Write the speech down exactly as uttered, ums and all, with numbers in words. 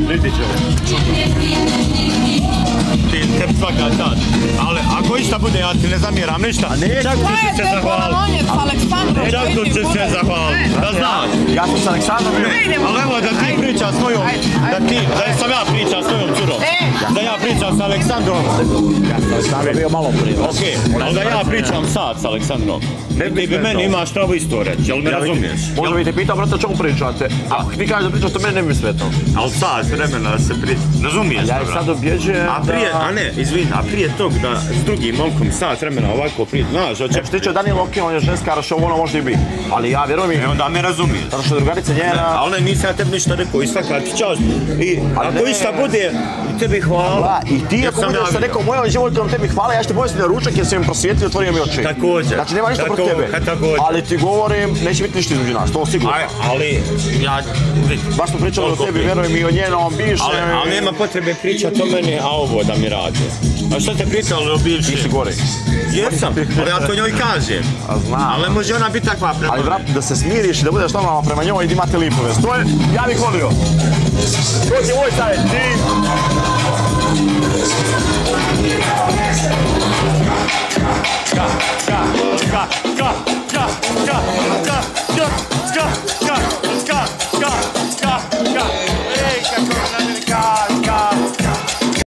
Vidit ćemo. Ti tebi svaka čast. Ali ako išta bude, ja ti ne zamjeram ništa. Čak tu ću se zahvaliti. Čak tu ću se zahvaliti. Da znaš. Ja sam s Aleksandrom bio. Ali evo da ti pričam s mojom, da ti, da sam ja pričam s mojom curom. Da ja pričam s Aleksandrom. Ja sam Aleksandrom bio malo prije. Okej, ali da ja pričam sad s Aleksandrom. Ti bi meni imaš pravo isto reći, jel me razumiješ? Možda bi te pitao, brate, o čemu pričate? Ako ti kažeš da pričate, meni ne bi smetao. Ali sad, vremena se priča, razumiješ? Ja sad objeđujem A prije, a ne, izvini, a prije tog da s drugim momkom sad vremena ovako prije, znaš, oče... Što tiče Danijel, okej, on je ženska, rašao, ono može i biti. Ali ja vjerujem i... E, onda me razumiješ. Zato što je drugarica njena... Ali ne, nisam ja tebi ništa rekao, i svaka ti čast. I ako išta bude, tebi hvala. I ti ako budeš sa nekom mojom životom tebi hvala, ja ću te povesti na ručak jer sam im prosvijetio i otvorio mi oči. Također. Znači nema ništa protiv tebe. Ali ti govorim, neće biti ništa između nas, to sigurno. Ali, ja... Baš smo pričali o tebi, vjerujem i o njenom bivšem. Ali nema potrebe pričati o meni, a ovo da mi radi. A što te pričali o bivšem? Ti si gori. Jesam, ali ja to njoj kažem. Znam. Ali može ona biti takva prema. Ali brate, da se smiriš i da budeš normalno prema njoj i da imate lipove. To je, ja bih volio. To je moj savjet, ti... Ka, ka, ka, ka.